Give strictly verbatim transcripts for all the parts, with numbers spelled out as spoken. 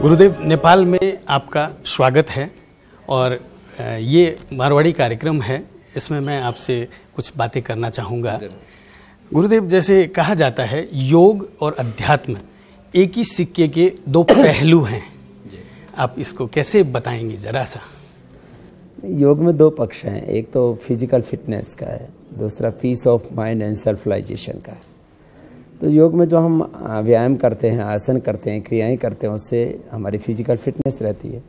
गुरुदेव, नेपाल में आपका स्वागत है और ये मारवाड़ी कार्यक्रम है, इसमें मैं आपसे कुछ बातें करना चाहूँगा। गुरुदेव, जैसे कहा जाता है योग और अध्यात्म एक ही सिक्के के दो पहलू हैं, आप इसको कैसे बताएंगे जरा सा? योग में दो पक्ष हैं, एक तो फिजिकल फिटनेस का है, दूसरा peace of mind and self realisation का है। तो योग में जो हम व्यायाम करते हैं, आसन करते हैं, क्रियाएं करते हैं, उससे हमारी फिजिकल फिटनेस रहती है।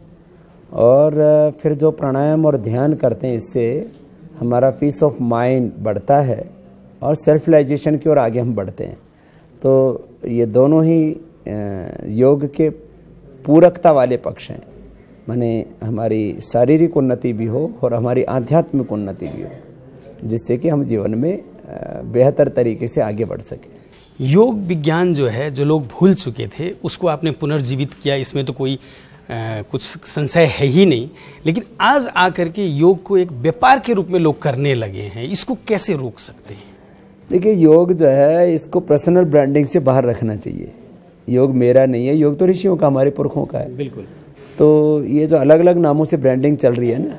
और फिर जो प्राणायाम और ध्यान करते हैं, इससे हमारा पीस ऑफ माइंड बढ़ता है और सेल्फलाइजेशन की ओर आगे हम बढ़ते हैं। तो ये दोनों ही योग के पूरकता वाले पक्ष हैं, माने हमारी शारीरिक उन्नति भी हो और हमारी आध्यात्मिक उन्नति भी हो, जिससे कि हम जीवन में बेहतर तरीके से आगे बढ़ सकें। योग विज्ञान जो है, जो लोग भूल चुके थे, उसको आपने पुनर्जीवित किया, इसमें तो कोई आ, कुछ संशय है ही नहीं। लेकिन आज आकर के योग को एक व्यापार के रूप में लोग करने लगे हैं, इसको कैसे रोक सकते हैं? देखिए, योग जो है इसको पर्सनल ब्रांडिंग से बाहर रखना चाहिए। योग मेरा नहीं है, योग तो ऋषियों का, हमारे पुरखों का है। बिल्कुल। तो ये जो अलग अलग नामों से ब्रांडिंग चल रही है ना,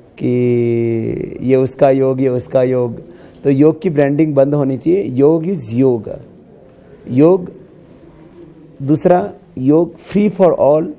कि ये उसका योग, ये उसका योग, तो योग की ब्रांडिंग बंद होनी चाहिए। योग इज योग। योग दूसरा, योग फ्री फॉर ऑल,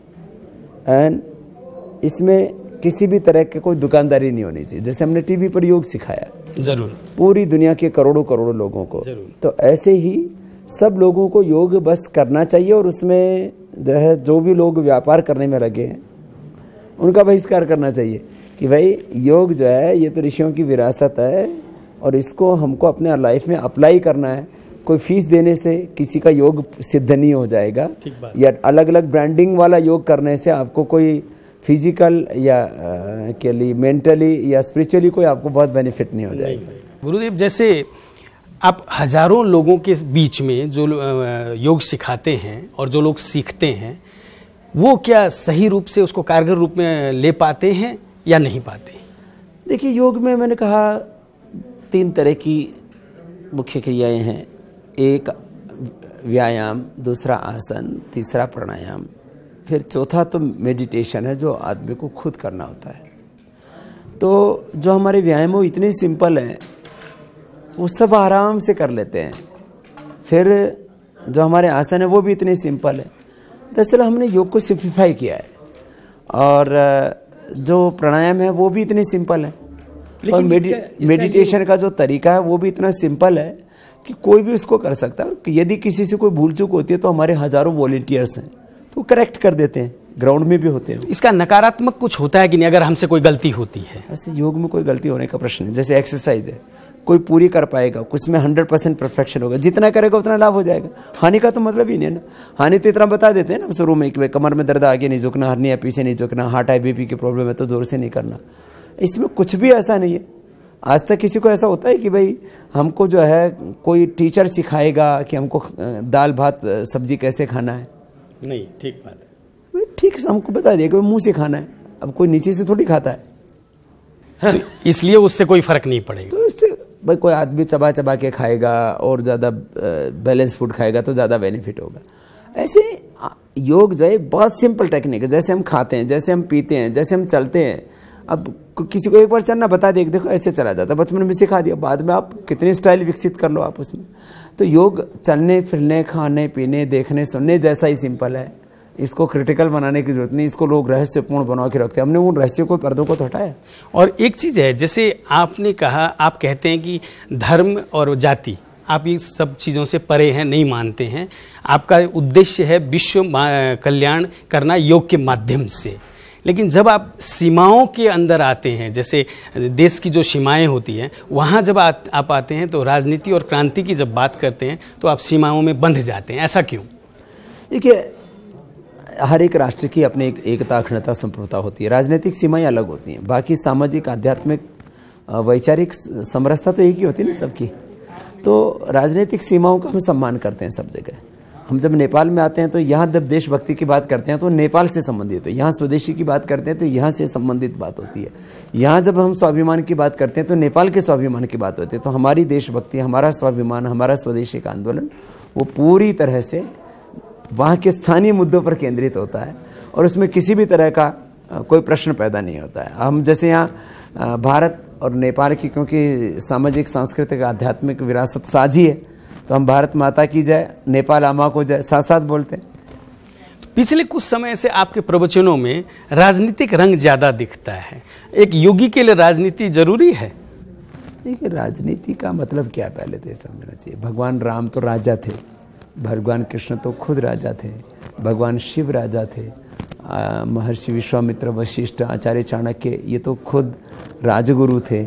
एंड इसमें किसी भी तरह की कोई दुकानदारी नहीं होनी चाहिए। जैसे हमने टीवी पर योग सिखाया जरूर पूरी दुनिया के करोड़ों करोड़ों लोगों को, तो ऐसे ही सब लोगों को योग बस करना चाहिए। और उसमें जो है, जो भी लोग व्यापार करने में लगे हैं, उनका बहिष्कार करना चाहिए कि भाई योग जो है ये तो ऋषियों की विरासत है और इसको हमको अपने लाइफ में अप्लाई करना है। कोई फीस देने से किसी का योग सिद्ध नहीं हो जाएगा, या अलग अलग ब्रांडिंग वाला योग करने से आपको कोई फिजिकल या आ, के लिए मेंटली या स्पिरिचुअली कोई आपको बहुत बेनिफिट नहीं हो जाएगा। गुरुदेव, जैसे आप हजारों लोगों के बीच में जो योग सिखाते हैं और जो लोग सीखते हैं, वो क्या सही रूप से उसको कारगर रूप में ले पाते हैं या नहीं पाते? देखिए, योग में मैंने कहा तीन तरह की मुख्य क्रियाएं हैं। एक व्यायाम, दूसरा आसन, तीसरा प्राणायाम, फिर चौथा तो मेडिटेशन है, जो आदमी को खुद करना होता है। तो जो हमारे व्यायाम वो इतने सिंपल हैं, वो सब आराम से कर लेते हैं। फिर जो हमारे आसन है वो भी इतने सिंपल है। दरअसल हमने योग को सिंप्लीफाई किया है। और जो प्राणायाम है वो भी इतने सिंपल है, और मेडि मेडिटेशन का जो तरीका है वो भी इतना सिंपल है कि कोई भी उसको कर सकता है। यदि किसी से कोई भूल चूक होती है तो हमारे हजारों वॉलंटियर्स हैं, तो करेक्ट कर देते हैं, ग्राउंड में भी होते हैं। इसका नकारात्मक कुछ होता है कि नहीं, अगर हमसे कोई गलती होती है? ऐसे योग में कोई गलती होने का प्रश्न है। जैसे एक्सरसाइज है, कोई पूरी कर पाएगा, कुछ में हंड्रेड परसेंट परफेक्शन होगा, जितना करेगा उतना लाभ हो जाएगा। हानि का तो मतलब ही नहीं है ना। हानि तो इतना बता देते हैं ना शुरू में कि कमर में दर्द, आगे नहीं झुकना, हर्निया पीछे नहीं झुकना, हार्ट हाई बीपी की प्रॉब्लम है तो जोर से नहीं करना। इसमें कुछ भी ऐसा नहीं है। आज तक किसी को ऐसा होता है कि भाई हमको जो है कोई टीचर सिखाएगा कि हमको दाल भात सब्जी कैसे खाना है? नहीं, ठीक बात है। ठीक है, हमको बता दिया कि मुंह से खाना है। अब कोई नीचे से थोड़ी खाता है, हाँ। तो इसलिए उससे कोई फर्क नहीं पड़ेगा। तो उससे भाई कोई आदमी चबा चबा के खाएगा और ज़्यादा बैलेंस फूड खाएगा तो ज़्यादा बेनिफिट होगा। ऐसे योग जो है बहुत सिंपल टेक्निक है। जैसे हम खाते हैं, जैसे हम पीते हैं, जैसे हम चलते हैं। अब किसी को एक बार चलना बता दे, देखो ऐसे चला जाता है, बचपन में सिखा दिया, बाद में आप कितने स्टाइल विकसित कर लो आप उसमें। तो योग चलने फिरने, खाने पीने, देखने सुनने जैसा ही सिंपल है। इसको क्रिटिकल बनाने की जरूरत नहीं। इसको लोग रहस्यपूर्ण बना के रखते हैं। हमने उन रहस्य को, पर्दों को तो हटाया। और एक चीज़ है, जैसे आपने कहा, आप कहते हैं कि धर्म और जाति, आप ये सब चीज़ों से परे हैं, नहीं मानते हैं। आपका उद्देश्य है विश्व कल्याण करना योग के माध्यम से। लेकिन जब आप सीमाओं के अंदर आते हैं, जैसे देश की जो सीमाएं होती हैं, वहाँ जब आ, आप आते हैं तो राजनीति और क्रांति की जब बात करते हैं तो आप सीमाओं में बंध जाते हैं। ऐसा क्यों? देखिए, हर एक राष्ट्र की अपनी एक एकता, अखंडता, संप्रभुता होती है। राजनीतिक सीमाएं अलग होती हैं, बाकी सामाजिक, आध्यात्मिक, वैचारिक समरसता तो एक ही होती है ना सबकी। तो राजनीतिक सीमाओं का हम सम्मान करते हैं सब जगह। हम जब नेपाल में आते हैं तो यहाँ जब देशभक्ति की बात करते हैं तो नेपाल से संबंधित है। यहाँ स्वदेशी की बात करते हैं तो यहाँ से संबंधित बात होती है। यहाँ जब हम स्वाभिमान की बात करते हैं तो नेपाल के स्वाभिमान की बात होती है। तो हमारी देशभक्ति, हमारा स्वाभिमान, हमारा स्वदेशी का आंदोलन वो पूरी तरह से वहाँ के स्थानीय मुद्दों पर केंद्रित होता है और उसमें किसी भी तरह का कोई प्रश्न पैदा नहीं होता है। हम जैसे यहाँ भारत और नेपाल की क्योंकि सामाजिक सांस्कृतिक आध्यात्मिक विरासत साझी है, तो हम भारत माता की जय, नेपाल अम्मा को जय साथ साथ बोलते हैं। पिछले कुछ समय से आपके प्रवचनों में राजनीतिक रंग ज्यादा दिखता है। एक योगी के लिए राजनीति जरूरी है? देखिए, राजनीति का मतलब क्या पहले तो समझना चाहिए। भगवान राम तो राजा थे, भगवान कृष्ण तो खुद राजा थे, भगवान शिव राजा थे, महर्षि विश्वामित्र, वशिष्ठ, आचार्य चाणक्य ये तो खुद राजगुरु थे।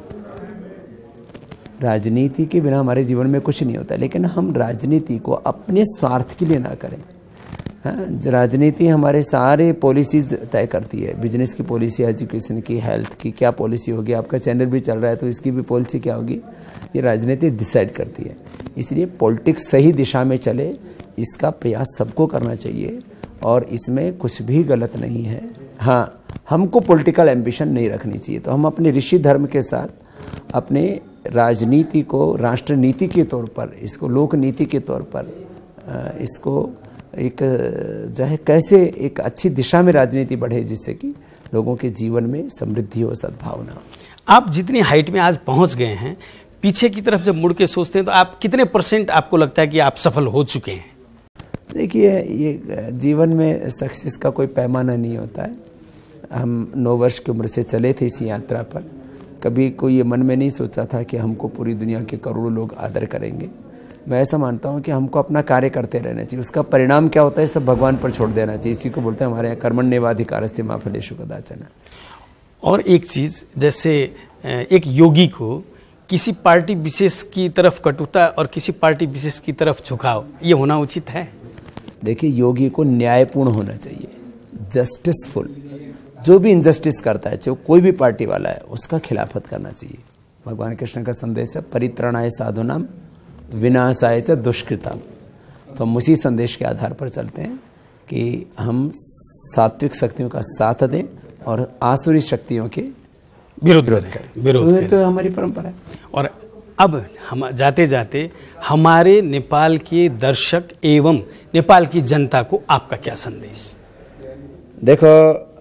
राजनीति के बिना हमारे जीवन में कुछ नहीं होता, लेकिन हम राजनीति को अपने स्वार्थ के लिए ना करें। हाँ, राजनीति हमारे सारे पॉलिसीज तय करती है, बिजनेस की पॉलिसी, एजुकेशन की, हेल्थ की, क्या पॉलिसी होगी। आपका चैनल भी चल रहा है तो इसकी भी पॉलिसी क्या होगी, ये राजनीति डिसाइड करती है। इसलिए पॉलिटिक्स सही दिशा में चले, इसका प्रयास सबको करना चाहिए और इसमें कुछ भी गलत नहीं है। हाँ, हमको पॉलिटिकल एम्बिशन नहीं रखनी चाहिए। तो हम अपने ऋषि धर्म के साथ अपने राजनीति को राष्ट्र नीति के तौर पर, इसको लोक नीति के तौर पर, इसको एक जो है कैसे एक अच्छी दिशा में राजनीति बढ़े जिससे कि लोगों के जीवन में समृद्धि हो, सद्भावना हो। आप जितनी हाइट में आज पहुंच गए हैं, पीछे की तरफ जब मुड़ के सोचते हैं तो आप कितने परसेंट आपको लगता है कि आप सफल हो चुके हैं? देखिए, ये जीवन में सक्सेस का कोई पैमाना नहीं होता है। हम नौ वर्ष की उम्र से चले थे इस यात्रा पर, कभी कोई ये मन में नहीं सोचा था कि हमको पूरी दुनिया के करोड़ों लोग आदर करेंगे। मैं ऐसा मानता हूँ कि हमको अपना कार्य करते रहना चाहिए, उसका परिणाम क्या होता है सब भगवान पर छोड़ देना चाहिए। इसी को बोलते हैं हमारे यहाँ कर्मण्येवाधिकारस्ते मा फलेषु कदाचन। और एक चीज़, जैसे एक योगी को किसी पार्टी विशेष की तरफ कटुता और किसी पार्टी विशेष की तरफ झुकाव, ये होना उचित है? देखिए, योगी को न्यायपूर्ण होना चाहिए, जस्टिसफुल। जो भी इनजस्टिस करता है, चाहे कोई भी पार्टी वाला है, उसका खिलाफत करना चाहिए। भगवान कृष्ण का संदेश है परित्राणाय साधुनाम विनाशाय च दुष्कृताम। तो हम उसी संदेश के आधार पर चलते हैं कि हम सात्विक शक्तियों का साथ दें और आसुरी शक्तियों के विरोध करें। विरोध तो हमारी परंपरा है। और अब हम जाते जाते हमारे नेपाल के दर्शक एवं नेपाल की जनता को आपका क्या संदेश? देखो,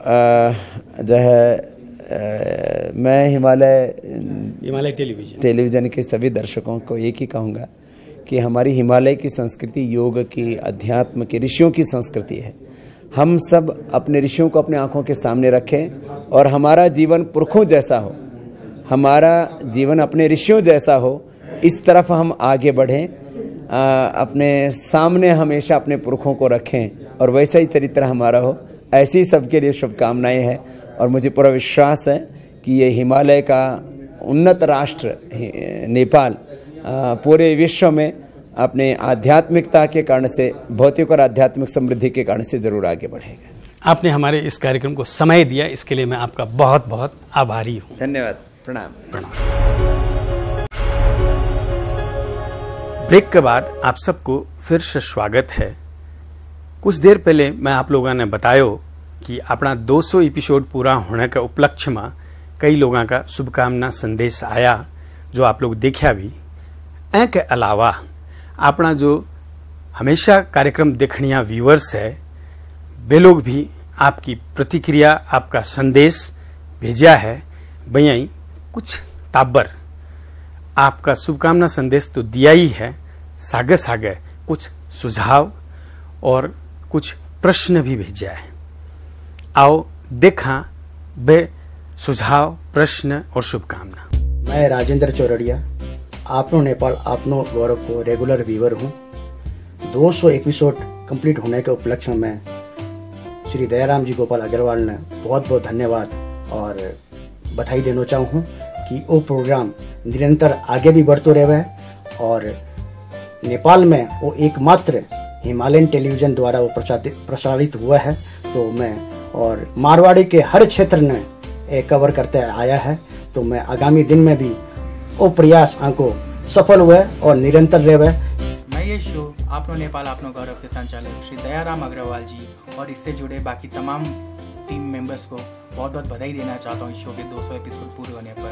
जो है आ, मैं हिमालय हिमालय टेलीविजन टेलीविजन के सभी दर्शकों को एक ही कहूँगा कि हमारी हिमालय की संस्कृति योग की, अध्यात्म की, ऋषियों की संस्कृति है। हम सब अपने ऋषियों को अपने आंखों के सामने रखें और हमारा जीवन पुरखों जैसा हो, हमारा जीवन अपने ऋषियों जैसा हो, इस तरफ हम आगे बढ़ें। आ, अपने सामने हमेशा अपने पुरखों को रखें और वैसा ही चरित्र हमारा हो। ऐसी सबके लिए शुभकामनाएं हैं और मुझे पूरा विश्वास है कि ये हिमालय का उन्नत राष्ट्र नेपाल पूरे विश्व में अपने आध्यात्मिकता के कारण से, भौतिक और आध्यात्मिक समृद्धि के कारण से जरूर आगे बढ़ेगा। आपने हमारे इस कार्यक्रम को समय दिया, इसके लिए मैं आपका बहुत बहुत आभारी हूँ। धन्यवाद। प्रणाम। प्रणाम। ब्रेक के बाद आप सबको फिर से स्वागत है। कुछ देर पहले मैं आप लोगों ने बतायो कि अपना दो सौ एपिसोड पूरा होने के उपलक्ष्य में कई लोगों का शुभकामना संदेश आया जो आप लोग देखा भी। ए के अलावा अपना जो हमेशा कार्यक्रम देखनिया व्यूअर्स है, वे लोग भी आपकी प्रतिक्रिया, आपका संदेश भेजा है। वहीं कुछ टाबर आपका शुभकामना संदेश तो दिया ही है, सागे सागे कुछ सुझाव और कुछ प्रश्न भी भेजा है। आओ देखा वे सुझाव, प्रश्न और शुभकामना। मैं राजेंद्र चौरड़िया, आपनो नेपाल आपनो गौरव को रेगुलर व्यूअर हूँ। दो सौ एपिसोड कंप्लीट होने के उपलक्ष्य में श्री दयाराम जी गोपाल अग्रवाल ने बहुत बहुत धन्यवाद और बधाई देना चाहूँ कि वो प्रोग्राम निरंतर आगे भी बढ़ते रहे और नेपाल में वो एकमात्र हिमालयन टेलीविजन द्वारा वो प्रसारित हुआ है। तो मैं और मारवाड़ी के हर क्षेत्र ने कवर करते आया है। तो मैं आगामी दिन में भी वो प्रयास आंको सफल हुए और निरंतर रहे। मैं ये शो आपनो नेपाल आपनो गौरव के संचालक श्री दयाराम अग्रवाल जी और इससे जुड़े बाकी तमाम टीम मेंबर्स को बहुत बहुत बधाई देना चाहता हूँ इस शो के दो सौ एपिसोड पूरे होने पर।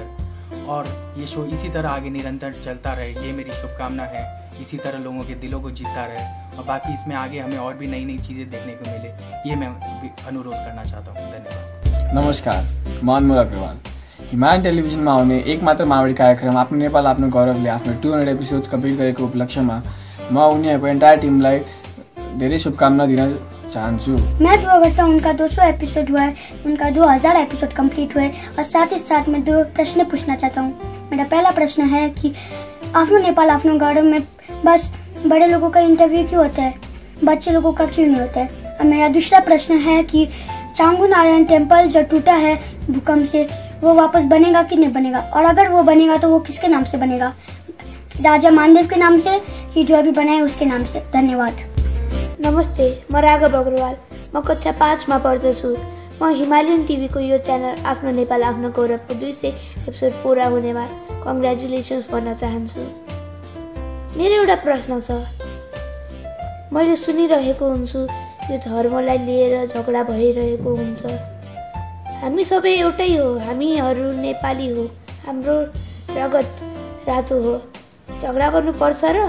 और ये शो इसी तरह आगे निरंतर चलता रहे, ये मेरी शुभकामना है। इसी तरह लोगों के दिलों को जीतता रहे और बाकी इसमें आगे हमें और भी नई नई चीज़ें देखने को मिले, ये मैं अनुरोध करना चाहता हूँ। धन्यवाद। नमस्कार, म अनमोल अग्रवाल। हिमालयन टेलिभिजनमा आउने एक मात्र मावडी कार्यक्रम आफ्नो नेपाल आफ्नो गौरवले आफ्नो टू हन्ड्रेड एपिसोड्स कम्प्लिट गरेको उपलक्ष्यमा म उनीहरूको एन्टायर टिमलाई धेरै शुभकामना दिन चाहन्छु। मैं दुआ करता हूँ उनका दो सौ एपिसोड हुआ है, उनका दो हज़ार एपिसोड कंप्लीट हुए और साथ ही साथ मैं दो प्रश्न पूछना चाहता हूँ। मेरा पहला प्रश्न है कि आफ्नो नेपाल आफ्नो गौरव में बस बड़े लोगों का इंटरव्यू क्यों होता है, बच्चे लोगों का क्यों नहीं होता है। और मेरा दूसरा प्रश्न है कि चांगू नारायण टेम्पल जो टूटा है भूकंप से, वो वापस बनेगा कि नहीं बनेगा, और अगर वो बनेगा तो वो किसके नाम से बनेगा, राजा मानदेव के नाम से कि जो अभी बनाए उसके नाम से। धन्यवाद। नमस्ते, म राघव अग्रवाल, म कक्षा पाँचमा पढ्दछु। म हिमालयन टिभीको यो च्यानल आफ्नो नेपाल आफ्नो गौरवको दुई सय एपिसोड पुरा हुनेमा कङ्ग्रेचुलेसन्स भन्न चाहन्छु। मेरो एउटा प्रश्न छ, मैले सुनिरहेको हुन्छु यो धर्मलाई लिएर झगडा भइरहेको हुन्छ। हामी सबै एउटै हो, हामीहरू नेपाली हो, हाम्रो रगत रातो हो, झगडा गर्नुपर्छ र?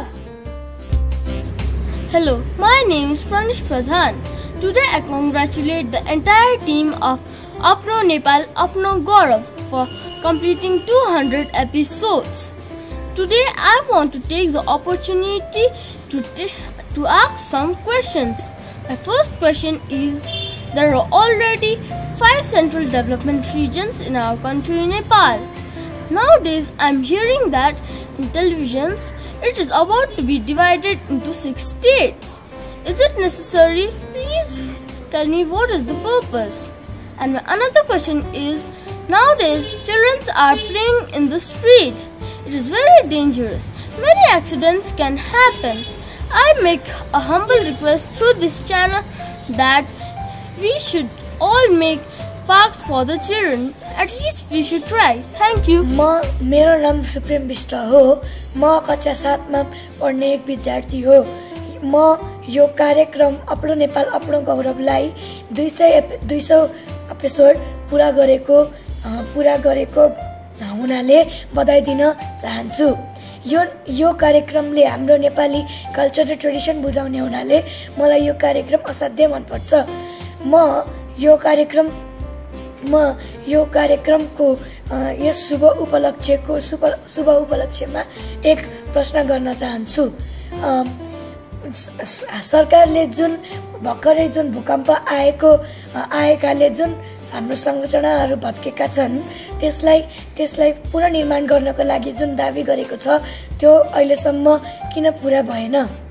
Hello, my name is Pranish Pradhan. Today I congratulate the entire team of Apno Nepal Apno Gaurav for completing two hundred episodes. Today I want to take the opportunity to, to ask some questions. My first question is, there are already five central development regions in our country, Nepal. Nowadays I am hearing that in televisions it is about to be divided into six states. Is it necessary? Please tell me what is the purpose. And my another question is, nowadays children are playing in the street. It is very dangerous. Many accidents can happen. I make a humble request through this channel that we should all make parks for the children. At least we should try. Thank you. म मेरो नाम supreme Bisht हो। म कक्षा सातमा पढ्ने एक विद्यार्थी हो। म यो कार्यक्रम आफ्नो नेपाल आफ्नो गौरवलाई दुई सय दुई सौ एपिसोड पुरा गरेको पुरा गरेको हुनाले बधाई दिन चाहन्छु। यो यो कार्यक्रमले हाम्रो नेपाली कल्चर र ट्रेडिसन बुझाउने हुनाले मलाई यो कार्यक्रम असाध्यै मनपर्छ। म यो कार्यक्रम म यो कार्यक्रमको यस शुभ उपलक्ष्यको शुभ उपलक्ष्यमा एक प्रश्न गर्न चाहन्छु। सरकारले जुन भर्खरै जुन भूकम्प आएको आएकाले जुन हाम्रो संरचनाहरू भत्केका छन् त्यसलाई त्यसलाई पुनर्निर्माण गर्नको लागि जुन दाबी गरेको छ त्यो अहिलेसम्म किन पुरा भएन?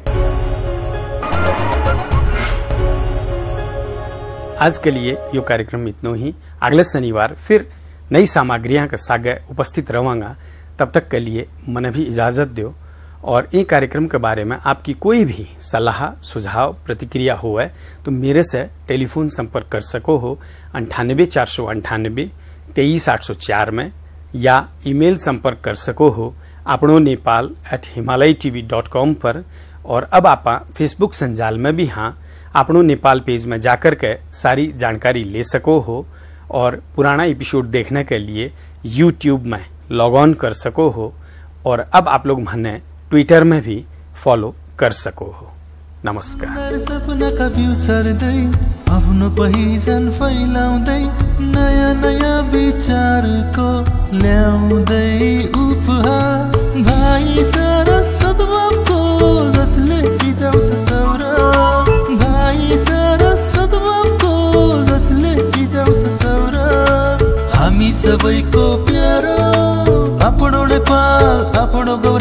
आज के लिए यो कार्यक्रम इतना ही। अगले शनिवार फिर नई सामग्रियां के साथ उपस्थित रहूंगा। तब तक के लिए मन भी इजाजत दो। और ये कार्यक्रम के बारे में आपकी कोई भी सलाह सुझाव प्रतिक्रिया हो है तो मेरे से टेलीफोन संपर्क कर सको हो अंठानबे चार सौ अंठानबे तेईस आठ सौ चार में, या ईमेल संपर्क कर सको हो अपनो Nepal at Himalaya TV dot com पर। और अब आप फेसबुक संजाल में भी हाँ अपनो नेपाल पेज में जाकर के सारी जानकारी ले सको हो। और पुराना एपिसोड देखने के लिए यूट्यूब में लॉग ऑन कर सको हो। और अब आप लोग मैंने ट्विटर में भी फॉलो कर सको हो। नमस्कार। सपनाका बिउ छर्दै आफ्नो पहिचान फैलाउँदै नयाँ नयाँ विचारको ल्याउँदै उपहार भाइचारा सद्भावको जसले फिजाउँछ सौरभ भाइचारा सद्भावको जसले फिजाउँछ सौरभ हामी सबैको प्यारो आफ्नो नेपाल आफ्नो